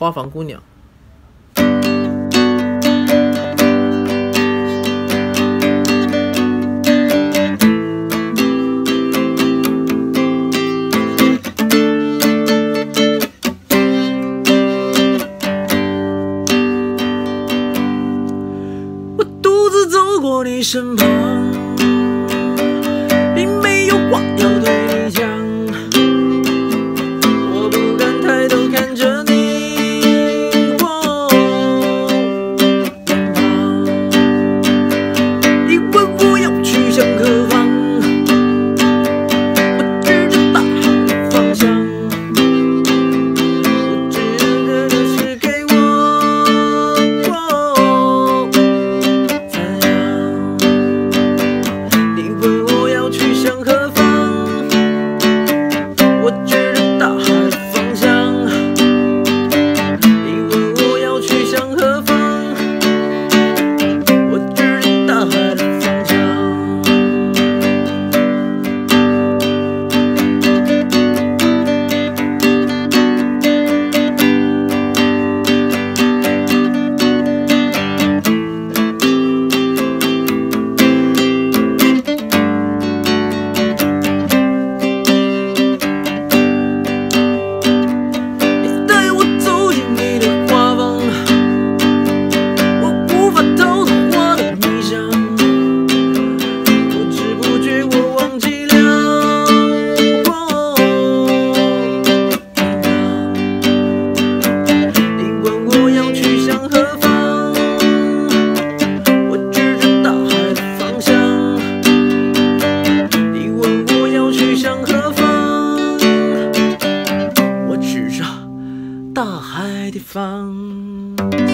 花房姑娘》。我独自走过你身旁，并没有话要对你讲。我不敢抬头看着你，你问我要去向何方，我指着大海的方向。我只能这是给我赞扬。你问我要去向何方，我指着大海的方向。你问我要去向何方，我指着大海的方向。你带我走进你的花房，我无法逃脱花的迷香，不知不觉我忘记了你问我要去向何方，我指着大海的方向。你问我要去向何方，我指着大海的方向。